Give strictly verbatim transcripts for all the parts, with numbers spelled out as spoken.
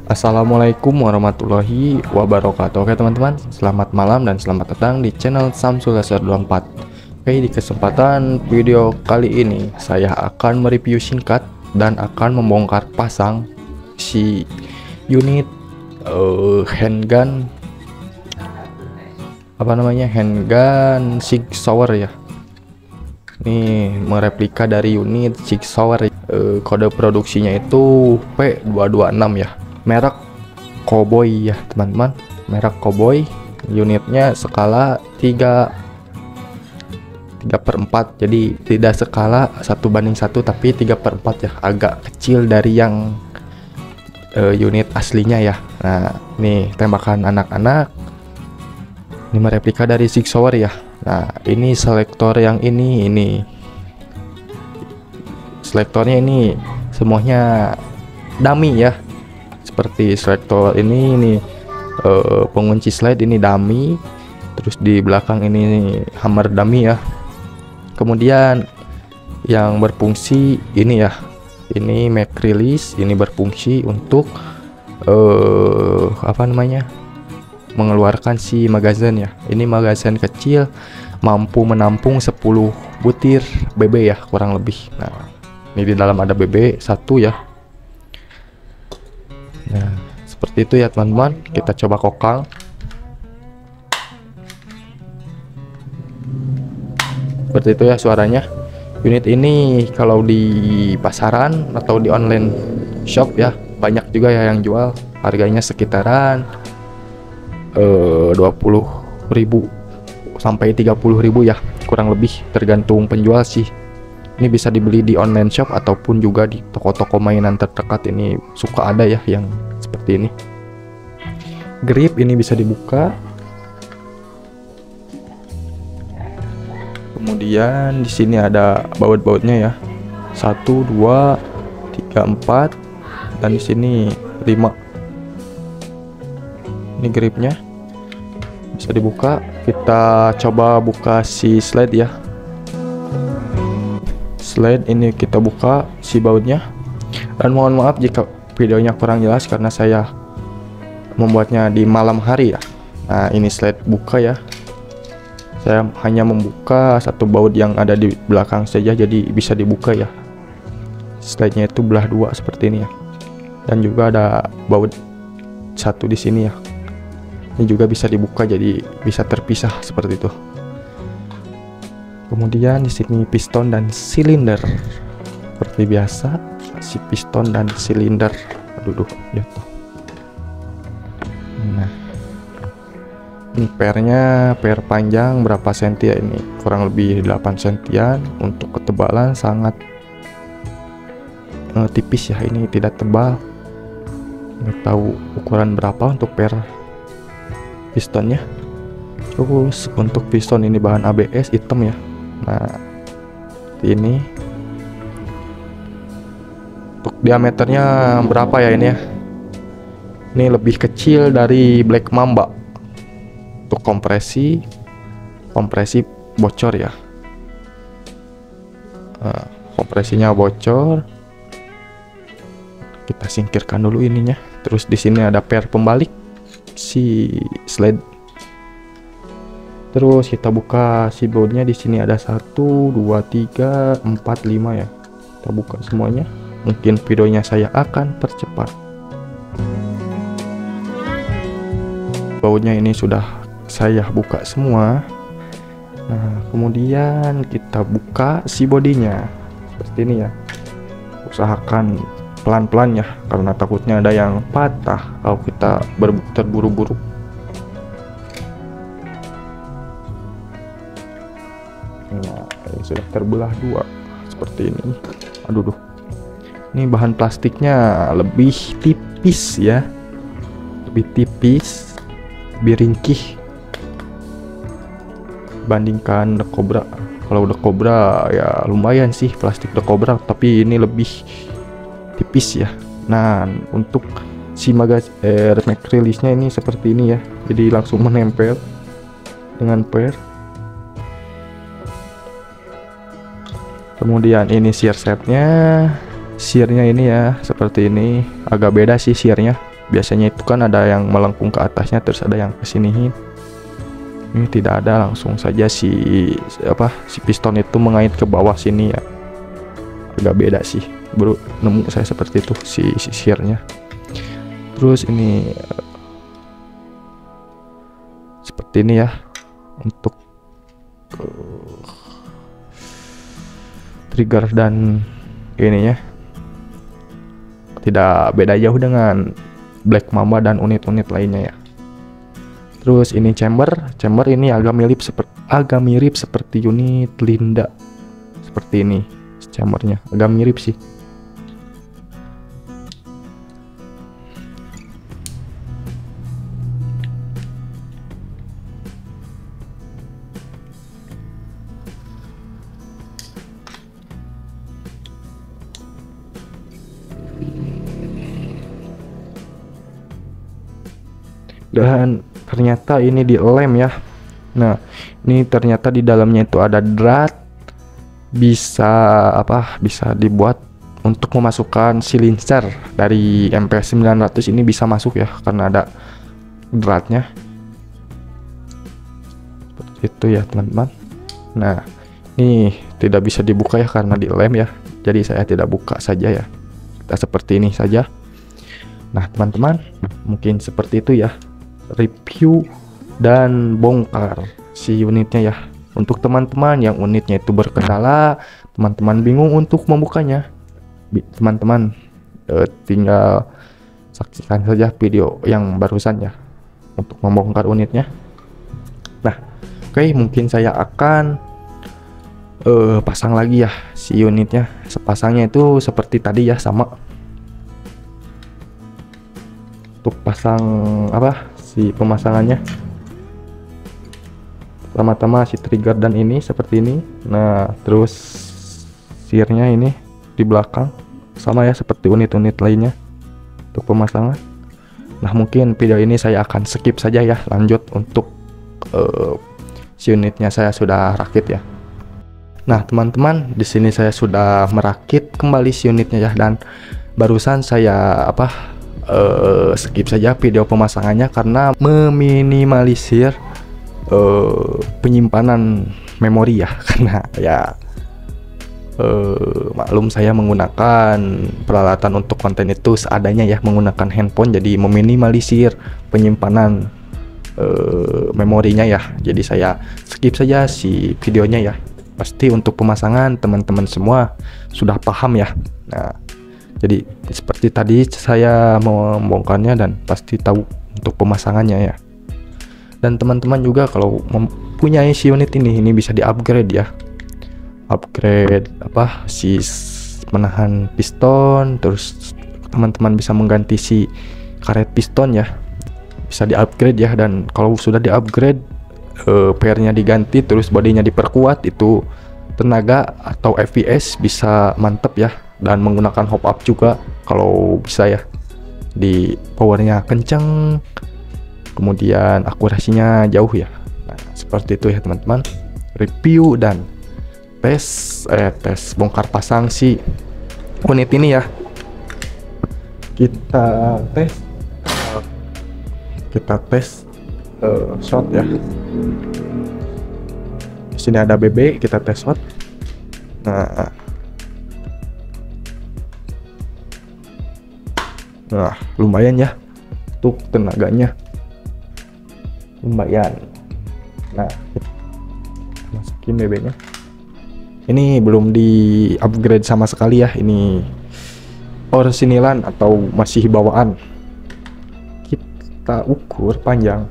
Assalamualaikum warahmatullahi wabarakatuh. Oke teman-teman, selamat malam dan selamat datang di channel Samsul Laser dua puluh empat. Oke, di kesempatan video kali ini saya akan mereview singkat dan akan membongkar pasang si unit uh, handgun apa namanya handgun Sig Sauer ya. Ini mereplika dari unit Sig Sauer. Uh, kode produksinya itu P dua dua enam ya. Merek Cowboy ya teman-teman, merek Cowboy. Unitnya skala tiga per empat, jadi tidak skala satu banding satu tapi tiga per empat ya, agak kecil dari yang uh, unit aslinya ya. Nah ini tembakan anak-anak, ini mereplika dari Sig Sauer ya. Nah ini selektor yang ini ini selektornya ini semuanya dummy ya, seperti selektor ini ini uh, pengunci slide ini dummy, terus di belakang ini hammer dummy ya. Kemudian yang berfungsi ini ya, ini mag release, ini berfungsi untuk uh, apa namanya mengeluarkan si magazine ya. Ini magazine kecil, mampu menampung sepuluh butir B B ya kurang lebih. Nah ini di dalam ada B B satu ya. Nah seperti itu ya teman-teman, kita coba kokang. Seperti itu ya suaranya. Unit ini kalau di pasaran atau di online shop ya banyak juga ya yang jual, harganya sekitaran eh, dua puluh ribu sampai tiga puluh ribu ya kurang lebih, tergantung penjual sih. Ini bisa dibeli di online shop ataupun juga di toko-toko mainan terdekat, ini suka ada ya yang seperti ini. Grip ini bisa dibuka. Kemudian di sini ada baut-bautnya ya. satu, dua, tiga, empat, dan di sini lima. Ini gripnya bisa dibuka. Kita coba buka si slide ya. Slide ini kita buka si bautnya. Dan mohon maaf jika videonya kurang jelas karena saya membuatnya di malam hari ya. Nah ini slide buka ya, saya hanya membuka satu baut yang ada di belakang saja, jadi bisa dibuka ya. Slide nya itu belah dua seperti ini ya, dan juga ada baut satu di sini ya. Ini juga bisa dibuka, jadi bisa terpisah seperti itu. Kemudian di sini piston dan silinder seperti biasa, si piston dan silinder. Aduh, jatuh. Nah, ini pernya, per panjang berapa senti ya ini? Kurang lebih delapan sentian. Untuk ketebalan sangat uh, tipis ya, ini tidak tebal. Nggak tahu ukuran berapa untuk per pistonnya. Terus untuk piston ini bahan A B S hitam ya. Nah ini untuk diameternya berapa ya ini ya, ini lebih kecil dari Black Mamba. Untuk kompresi kompresi bocor ya. Nah, kompresinya bocor, kita singkirkan dulu ininya. Terus di sini ada per pembalik si slide. Terus kita buka si bautnya. Di sini ada satu, dua, tiga, empat, lima ya. Kita buka semuanya. Mungkin videonya saya akan percepat. Bautnya ini sudah saya buka semua. Nah, kemudian kita buka si bodinya seperti ini ya. Usahakan pelan-pelan ya, karena takutnya ada yang patah kalau kita terburu-buru. Nah, ini sudah terbelah dua seperti ini. Aduh, duh. Ini bahan plastiknya lebih tipis ya, lebih tipis, lebih ringkih bandingkan The Cobra. Kalau The Cobra ya lumayan sih plastik The Cobra, tapi ini lebih tipis ya. Nah untuk si magaz eh, mag release nya ini seperti ini ya, jadi langsung menempel dengan per. Kemudian ini shear setnya, shearnya ini ya seperti ini, agak beda sih shearnya. Biasanya itu kan ada yang melengkung ke atasnya, terus ada yang kesinihin. Ini tidak ada, langsung saja si apa si piston itu mengait ke bawah sini ya. Agak beda sih, baru nemu saya seperti itu si sisirnya. Terus ini seperti ini ya untuk uh, trigger dan ininya. Tidak beda jauh dengan Black Mamba dan unit-unit lainnya ya. Terus ini chamber, chamber ini agak mirip seperti agak mirip seperti unit Linda. Seperti ini chambernya, agak mirip sih. Dan ternyata ini di lem ya. Nah, ini ternyata di dalamnya itu ada drat, bisa apa? Bisa dibuat untuk memasukkan silincer dari M P sembilan ratus ini, bisa masuk ya karena ada dratnya. Seperti itu ya teman-teman. Nah, ini tidak bisa dibuka ya karena di lem ya. Jadi saya tidak buka saja ya. Kita seperti ini saja. Nah, teman-teman, mungkin seperti itu ya review dan bongkar si unitnya ya. Untuk teman-teman yang unitnya itu berkendala, teman-teman bingung untuk membukanya, teman-teman eh, tinggal saksikan saja video yang barusan ya untuk membongkar unitnya. Nah, oke, okay, mungkin saya akan eh, pasang lagi ya si unitnya. Sepasangnya itu seperti tadi ya, sama. Untuk pasang apa si pemasangannya, pertama-tama si trigger dan ini seperti ini. Nah, terus sirnya ini di belakang sama ya seperti unit-unit lainnya untuk pemasangan. Nah, mungkin video ini saya akan skip saja ya, lanjut untuk uh, si unitnya saya sudah rakit ya. Nah, teman-teman, di sini saya sudah merakit kembali si unitnya ya, dan barusan saya apa Uh, skip saja video pemasangannya karena meminimalisir uh, penyimpanan memori ya. Karena ya uh, maklum saya menggunakan peralatan untuk konten itu seadanya ya, menggunakan handphone, jadi meminimalisir penyimpanan uh, memorinya ya. Jadi saya skip saja si videonya ya. Pasti untuk pemasangan teman-teman semua sudah paham ya. Nah, jadi seperti tadi saya mau membongkarnya dan pasti tahu untuk pemasangannya ya. Dan teman-teman juga kalau mempunyai si unit ini, ini bisa di-upgrade ya. Upgrade apa si menahan piston, terus teman-teman bisa mengganti si karet piston ya. Bisa di-upgrade ya, dan kalau sudah di-upgrade eh, pairnya diganti terus bodinya diperkuat, itu tenaga atau F P S bisa mantep ya. Dan menggunakan hop up juga kalau bisa ya, di powernya kenceng, kemudian akurasinya jauh ya. Nah, seperti itu ya teman-teman, review dan tes eh tes bongkar pasang si unit ini ya. Kita tes kita tes uh, shot ya. Di sini ada B B, kita tes shot. Nah, Nah, lumayan ya untuk tenaganya, lumayan. Nah, masukin B B-nya. Ini belum di upgrade sama sekali ya, ini orsinilan atau masih bawaan. Kita ukur panjang.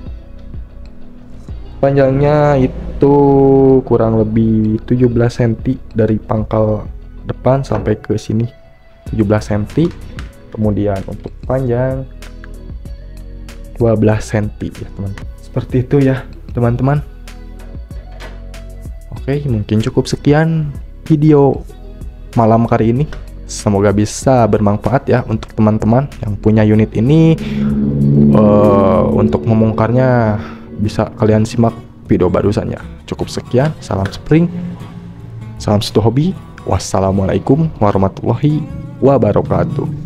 Panjangnya itu kurang lebih tujuh belas sentimeter dari pangkal depan sampai ke sini, tujuh belas sentimeter. Kemudian untuk panjang dua belas sentimeter ya teman-teman. Seperti itu ya teman-teman. Oke, mungkin cukup sekian video malam hari ini. Semoga bisa bermanfaat ya untuk teman-teman yang punya unit ini. Uh, untuk membongkarnya bisa kalian simak video barusannya. Cukup sekian, salam spring, salam satu hobi. Wassalamualaikum warahmatullahi wabarakatuh.